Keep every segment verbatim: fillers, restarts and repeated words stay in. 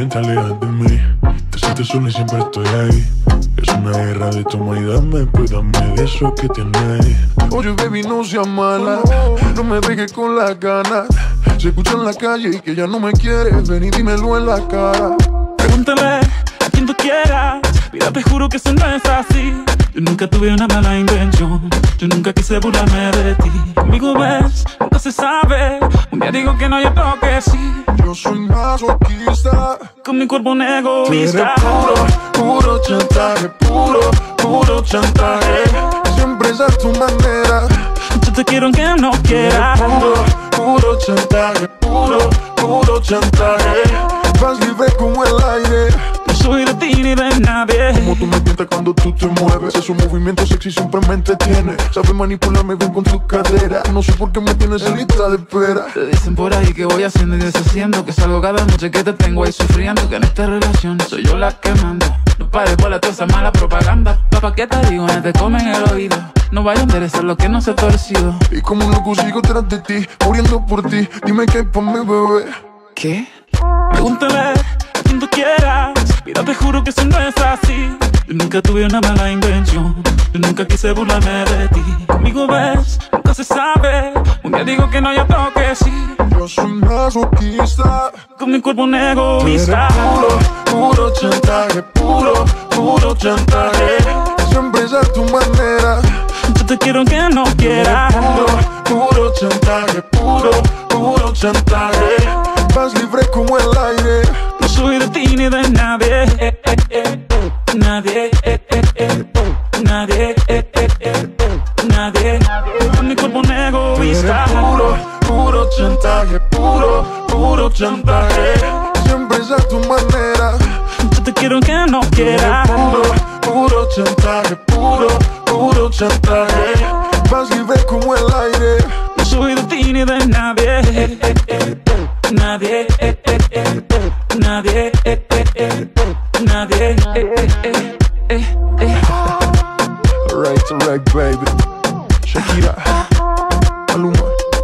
bien te alejas de mí. Te sientes sola y siempre estoy ahí. Es una guerra de toma y dame, pues dame de eso que tienes. Oye, baby, no seas mala, no me dejes con las ganas. Se escucha en la calle y que ya no me quieres, ven y dímelo en la cara. Pregúntale a quien tú quieras, mira, te juro que eso no es así. Yo nunca tuve una mala intención, yo nunca quise burlarme de ti. Conmigo ves, nunca se sabe, un día digo que no y otro que sí. Yo soy masoquista, con mi cuerpo un tú eres egoísta. puro, puro chantaje, puro, puro chantaje. Siempre es a tu manera. Yo te quiero aunque no quieras. Puro, puro chantaje, puro, puro chantaje. Vas libre como el aire. No soy de ti ni de nadie. Como tú me tientas cuando tú te mueves. Esos movimientos sexy siempre me entretiene. Sabes manipularme bien con tu cadera. No sé por qué me tienes en lista de espera. Te dicen por ahí que voy haciendo y deshaciendo, que salgo cada noche que te tengo ahí sufriendo, que en esta relación soy yo la que manda. No pares por la toda esa mala propaganda. Papá, ¿qué te digo? No te comen el oído. No vaya a interesar lo que no se ha torcido. Y como un loco sigo tras de ti, muriendo por ti. Dime qué hay pa' mi bebé. ¿Qué? Pregúntale a quien tú quieras, mira, te juro que eso no es así. Yo nunca tuve una mala intención, yo nunca quise burlarme de ti. Conmigo ves, nunca se sabe, un día digo que no y otro que sí. Yo soy masoquista, con mi cuerpo un tú eres egoísta. puro, puro chantaje, puro, puro chantaje. Siempre es a tu manera. Yo te quiero aunque no quieras. Puro, puro chantaje, puro, puro chantaje. Vas libre como el aire. No soy de ti ni de nadie. Eh, eh, eh. Nadie, eh, eh, eh. Nadie, eh, eh, eh. Nadie. Con mi cuerpo un egoísta. Puro, puro chantaje, puro, puro chantaje. Siempre es a tu manera. Yo te quiero aunque no quieras. Puro, puro chantaje, puro, puro chantaje. Vas libre como el aire. No soy de ti ni de nadie. Eh, eh, eh. Nadie, eh, eh, eh. Nadie, eh, eh, eh. Nadie, eh, eh, eh. Eh, eh. Alright, alright, baby. Shakira, Maluma,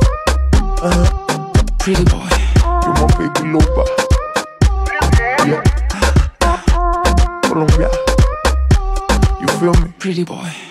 uh-huh. Pretty boy. You're my baby loba. Yeah. Colombia. You feel me? Pretty boy.